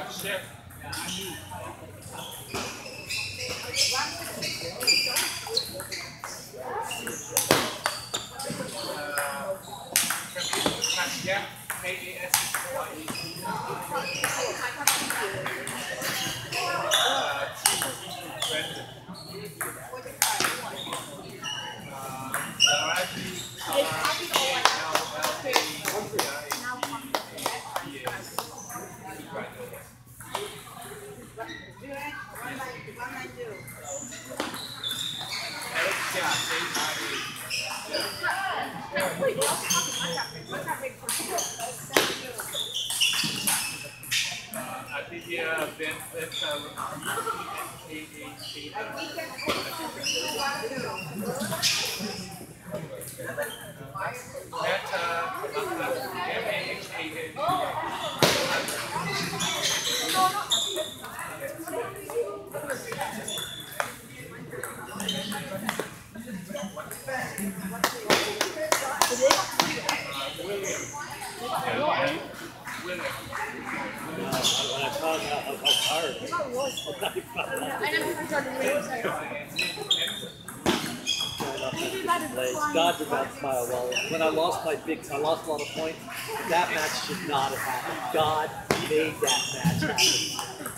God did not smile well. When I lost a lot of points. That match should not have happened. God made that match happen.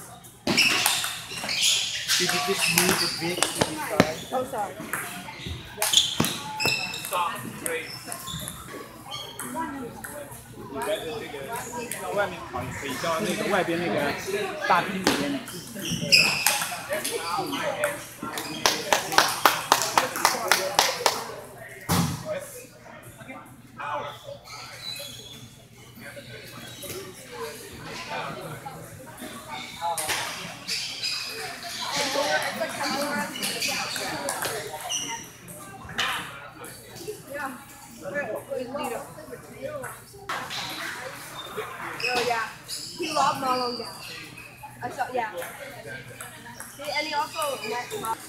Did you just move a bit when you tried? Oh, sorry. Stop. Great. 外面烤比较那个外边那个大厅里面。 Oh yeah, he loved Marlon down. I saw, yeah. And he also met Marlon.